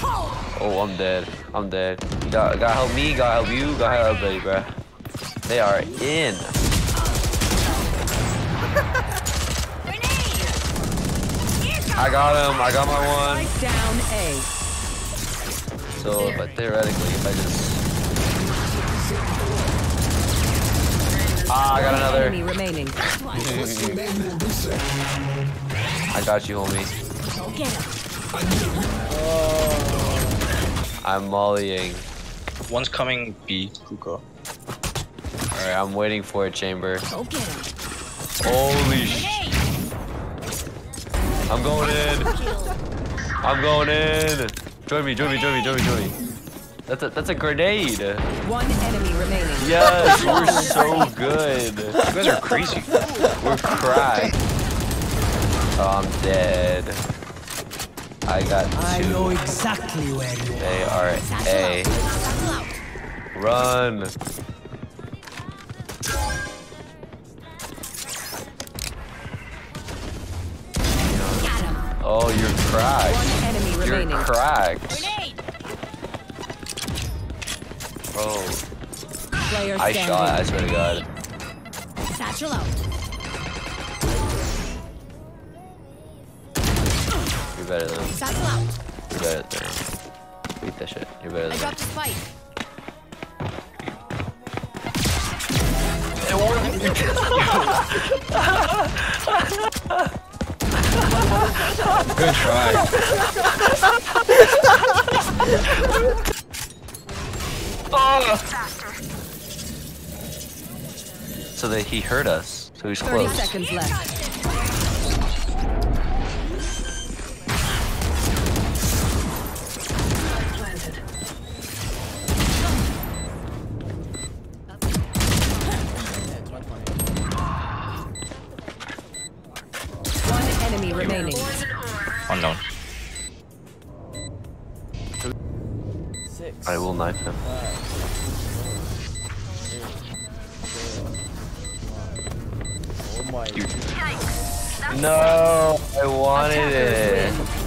Oh, I'm dead. I'm dead. Gotta help me, gotta help you, gotta help everybody, bruh. They are in. I got him. I got my one. Down A. So, but theoretically, if I just... I got another. Enemy remaining. I got you, homie. I'm mollying. One's coming B, Kuko. Alright, I'm waiting for a chamber. Holy sh... I'm going in. I'm going in. Join me, join me, join me, join me, join me. That's a grenade. One enemy remaining. Yes, we're so good. You guys are crazy. We're cracked. Oh, I'm dead. I got two. I know exactly where you They are A. Run. Oh, you're cracked. One enemy You're remaining. cracked. Oh. Player I standing. shot, I swear to God. Satchel out. You're better than him. Satchel out. You're better than him. Beat that shit. You're better I than him. dropped the spike. Good try. So that he hurt us. So he's 30 close. seconds left. One enemy remaining. Unknown. I will knife him. Oh my. No, I wanted Attackers it. win.